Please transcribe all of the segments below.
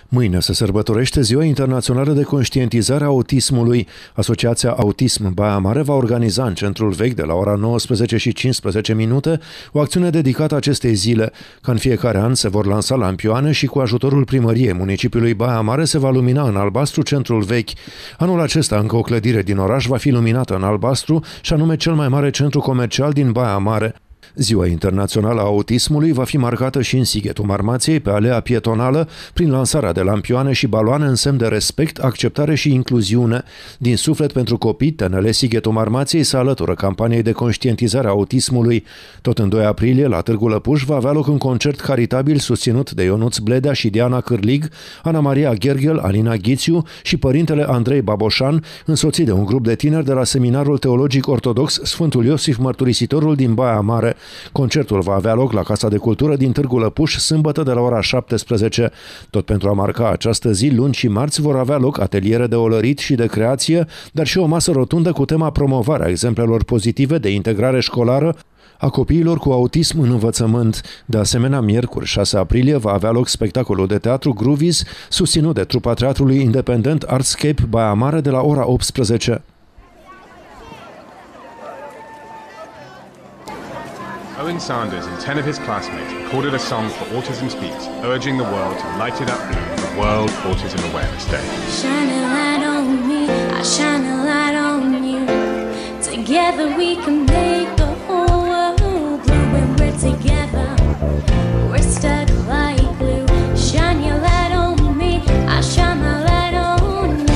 Mâine se sărbătorește Ziua Internațională de Conștientizare a Autismului. Asociația Autism Baia Mare va organiza în Centrul Vechi de la ora 19:15 o acțiune dedicată acestei zile. Ca în fiecare an se vor lansa lampioane și cu ajutorul primăriei municipiului Baia Mare se va lumina în albastru Centrul Vechi. Anul acesta încă o clădire din oraș va fi luminată în albastru, și anume cel mai mare centru comercial din Baia Mare. Ziua Internațională a Autismului va fi marcată și în Sighetul Marmației, pe alea pietonală, prin lansarea de lampioane și baloane în semn de respect, acceptare și incluziune. Din suflet pentru copii, TNL Sighetul Marmației se alătură campaniei de conștientizare a autismului. Tot în 2 aprilie, la Târgu Lăpuș, va avea loc un concert caritabil susținut de Ionuț Bledea și Diana Cârlig, Ana Maria Gherghel, Alina Ghițiu și părintele Andrei Baboșan, însoțit de un grup de tineri de la Seminarul Teologic Ortodox Sfântul Iosif Mărturisitorul din Baia Mare. Concertul va avea loc la Casa de Cultură din Târgu Lăpuș, sâmbătă de la ora 17. Tot pentru a marca această zi, luni și marți vor avea loc ateliere de olărit și de creație, dar și o masă rotundă cu tema promovarea exemplelor pozitive de integrare școlară a copiilor cu autism în învățământ. De asemenea, miercuri 6 aprilie va avea loc spectacolul de teatru Groovies, susținut de trupa teatrului independent Artscape Baia Mare de la ora 18. Owen Sanders and 10 of his classmates recorded a song for Autism Speaks, urging the world to light it up for World Autism Awareness Day. Shine a light on me, I shine a light on you. Together we can make the whole world blue. When we're together, we're stuck like glue. Shine your light on me, I shine my light on you.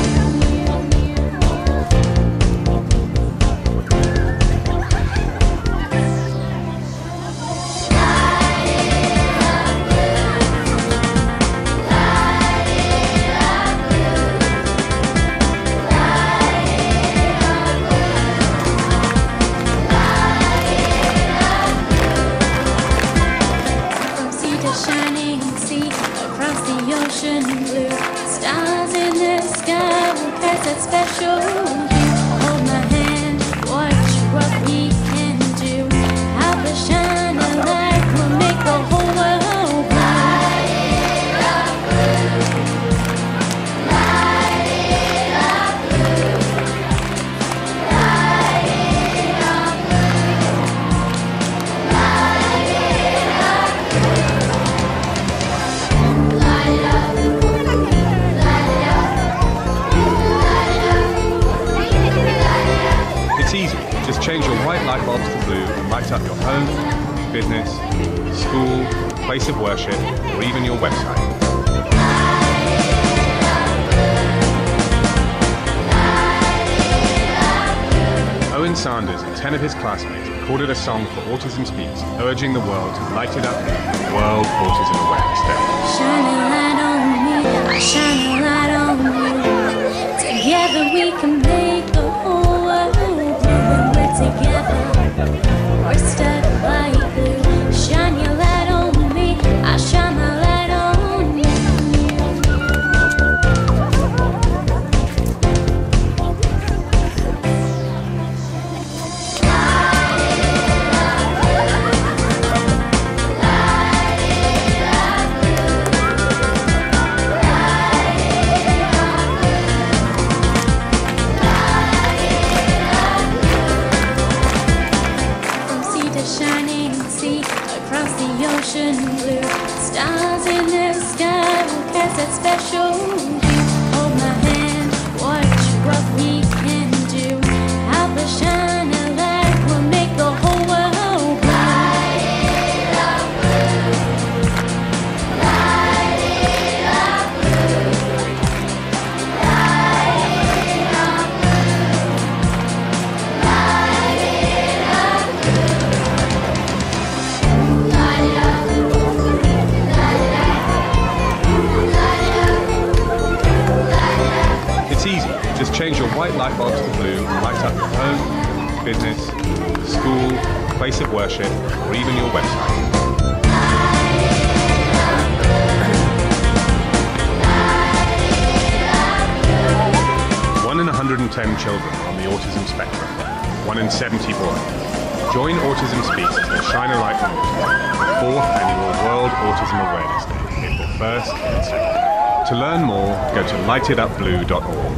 Shining sea across the ocean blue, stars in the sky will cast that special hue. Hold my hand, watch what we can do. Help us shine a light, we'll make the whole world blue. Light it up blue, light it up blue, light it up blue, light it up blue. It's easy. Just change your white light bulbs to blue and light up your home, business, school, place of worship, or even your website. Owen Sanders and 10 of his classmates recorded a song for Autism Speaks, urging the world to light it up for World Autism Awareness Day. Shine a light on me, I shine a light on you. Together we can make the whole world blue. When we're together, we're stuck like glue. Shine your light on me, I shine my light on you. Shining sea across the ocean blue, stars in the sky will cast that special hue. Hold my hand, watch what we can do. Help us shine a light, we'll make the whole world blue. Light it up blue, light it up blue, light it up blue, light it up blue. It's easy. Just change your white light bulbs to blue and light up your home, business, school, place of worship, or even your website. One in 110 children are on the autism spectrum, 1 in 70 boys. Join Autism Speaks as they shine a light on autism. 4th Annual World Autism Awareness Day, April 1st and 2nd. To learn more, go to lightitupblue.org.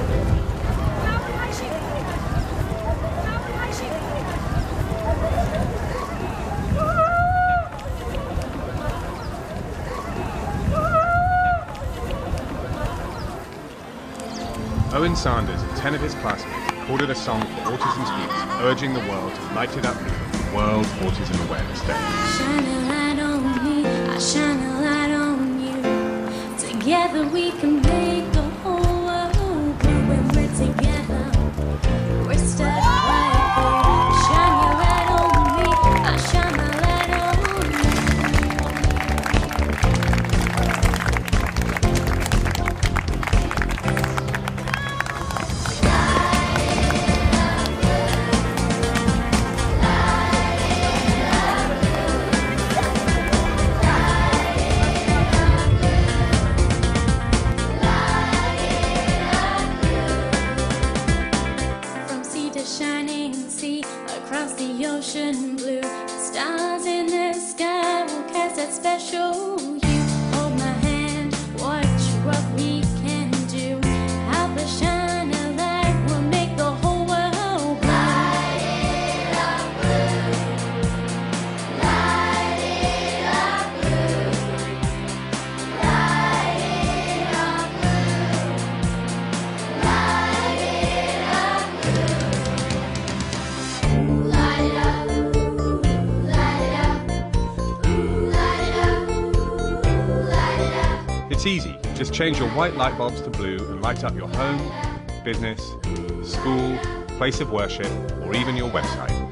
Owen Sanders and 10 of his classmates recorded a song for autism students urging the world to light it up for World Autism Awareness Day. Shine a light on me, I shine a light on you. Together we can make the whole world blue. When we're together, we're stuck like glue. Shine your light on me, I shine my light on shining sea across the ocean blue. Stars in the sky will cast that special hue. Hold my hand, watch what we can do. Help us shine a light, we'll make the whole world blue. Light it up blue. Light it up blue. Light it up blue. Light it up blue. Light it up, light it up, light it up, light it up. It's easy. Just change your white light bulbs to blue and light up your home, business, school, place of worship, or even your website.